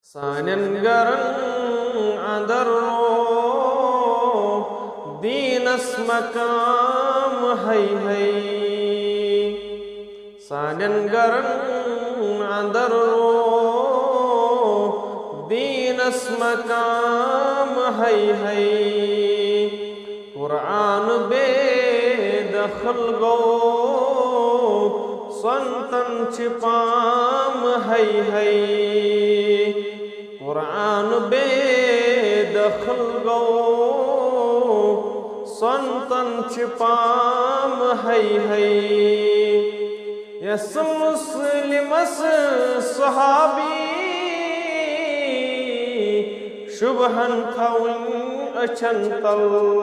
सानन गरं अंदरो दीनस मकाम है सानन गरं अंदरो दीनस मकाम है कुरान बेदखल गो संतन छिपाम है कुरान बेदखल गो संतन छिपाम है यस मुस्लिमस सहाबी शुभहन थवन अछन तल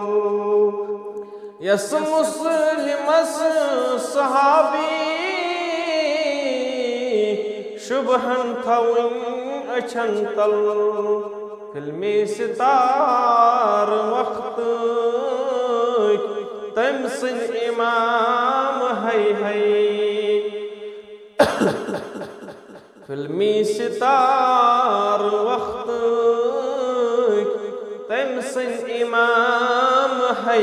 यस मुस्लिमस सहाबी शुभहन थवन अछन तल फिल्मी सितार वक्त तमसिन इमाम है फिल्मी सितार वक्त तमसिन इमाम है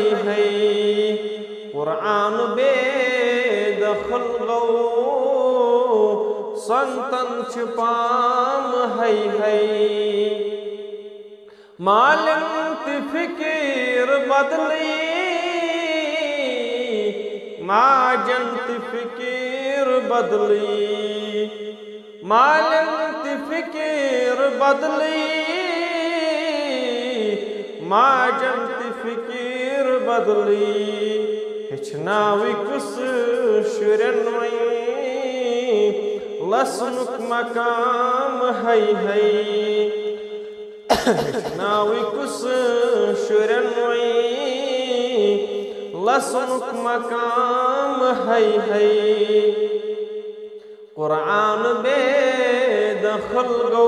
कुरान बेदखल गो संतन छिपाम है मालिम फिकीर बदली माजन फिकीर बदली मालिम फिकीर बदली माजन फिकीर बदली हिचनावी कुस शुरन लसनुक मकाम है हिचनावी कुस शुरन लसनुक मकाम है कुरान बेदखल गो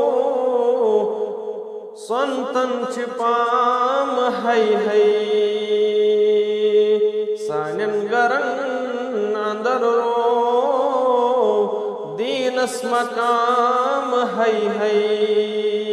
संतन छिपाम है सानन गरं अंदरो दीनस मकाम है